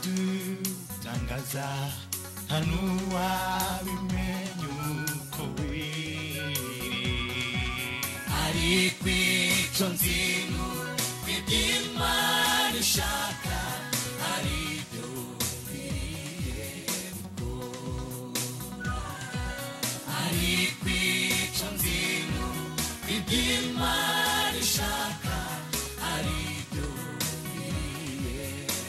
tangaza hanuwa bimenyuko ari kwico nzinu Iby'Imana ishaka ari byo biriye gukora ari kwico nzinu Iby'Imana ishaka ari byo biriye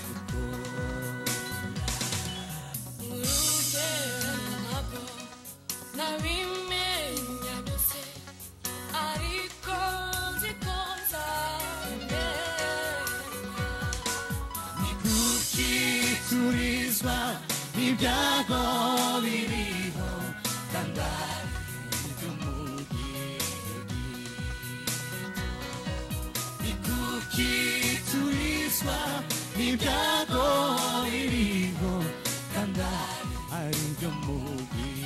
turizwa n'ibyago biriho kandi ari iby'umugihe ni kuki turizwa n'ibyago biriho kandi ari iby'umugihe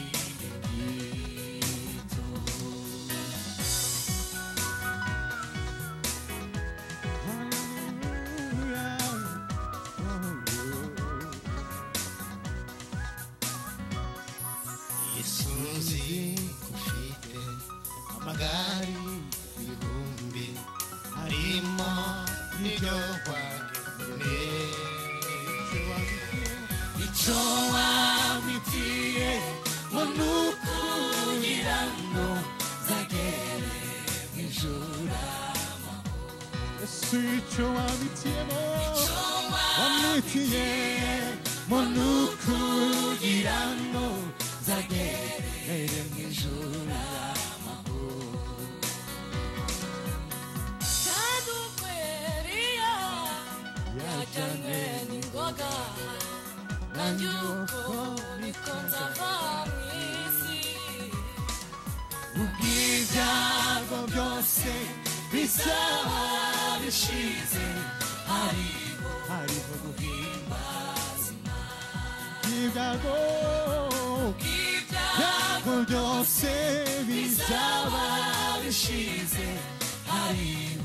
Yesuzi ufite amagari ibihumbi harimo n'iryo wageneye icyo wamwitiye ngo nukugira ngo zagere mw'ijuru Yesu icyo wamwitiye ngo nukugira ngo zagere mw'ijuru yajyanywe n'ingoga nanjye uko niko nzava mw'isi ubw'ibyago byose bizaba bishize hariho guhimbaza Imana ibyago byose bizaba bishize